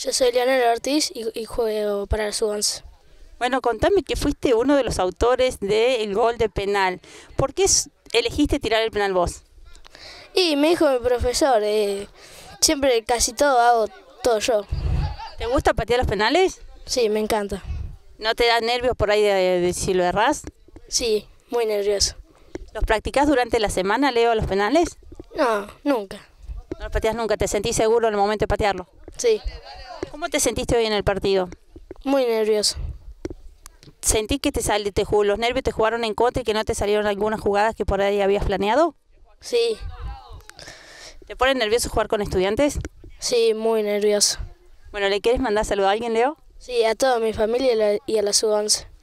Yo soy Leonel Ortiz y juego para el Sub-11. Bueno, contame que fuiste uno de los autores del gol de penal. ¿Por qué elegiste tirar el penal vos? Y me dijo mi profesor, siempre casi todo hago todo yo. ¿Te gusta patear los penales? Sí, me encanta. ¿No te da nervios por ahí de si lo errás? Sí, muy nervioso. ¿Los practicás durante la semana, Leo, los penales? No, nunca. ¿No los pateás nunca? ¿Te sentís seguro en el momento de patearlo? Sí, ¿Cómo te sentiste hoy en el partido? muy nervioso. ¿Sentís que los nervios te jugaron en contra y que no te salieron algunas jugadas que por ahí habías planeado? Sí, ¿Te pone nervioso jugar con estudiantes? sí, muy nervioso. Bueno, ¿le quieres mandar saludo a alguien, Leo? Sí, a toda mi familia y a la Sub-11.